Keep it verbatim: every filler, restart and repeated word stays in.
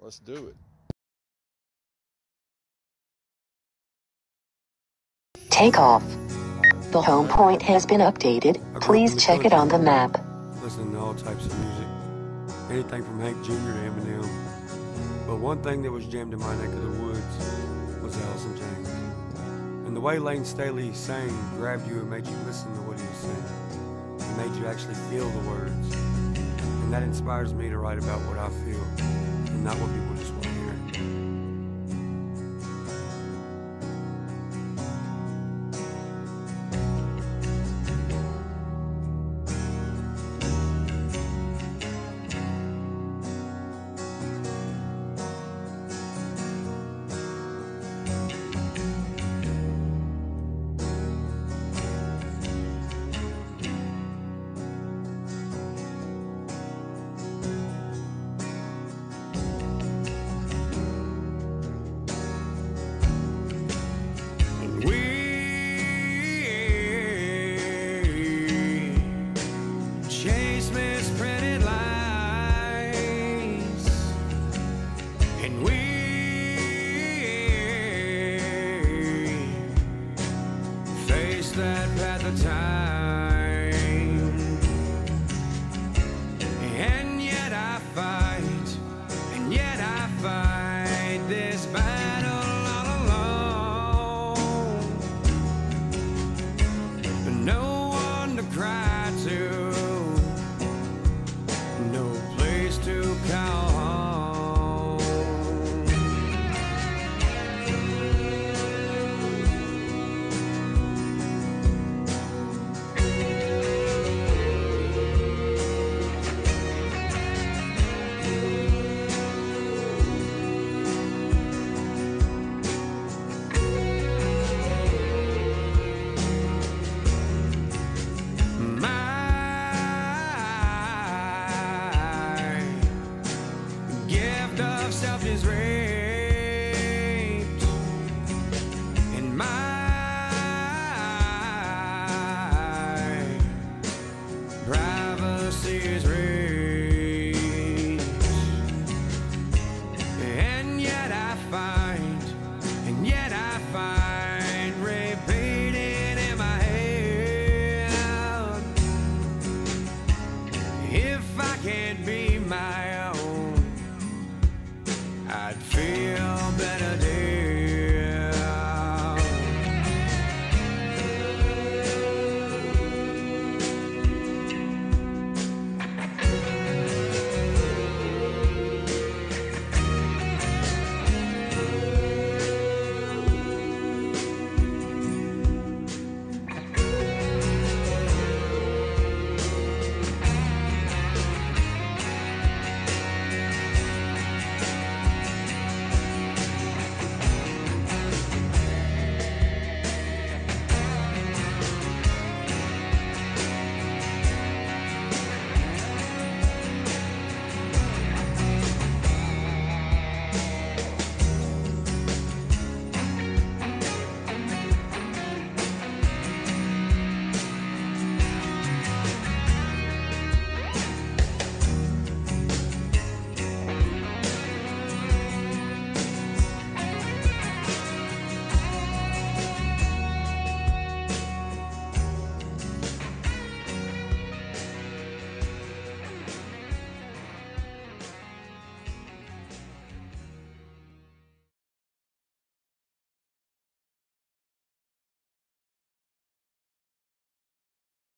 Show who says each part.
Speaker 1: Let's do it.
Speaker 2: Take off. The home point has been updated. Please check it on the map.
Speaker 3: Listening to all types of music. Anything from Hank Junior to Eminem. But one thing that was jammed in my neck of the woods was Alice in Chains. And the way Lane Staley sang grabbed you and made you listen to what he was saying. It made you actually feel the words. And that inspires me to write about what I feel and not what people just want to hear. That path of time, and yet I fight, and yet I fight this battle all alone. But no one to cry to, no place to call home. Self is raped, and my privacy is raped, and yet I find, and yet I find repeating in my head, if I can't be my own, I'd feel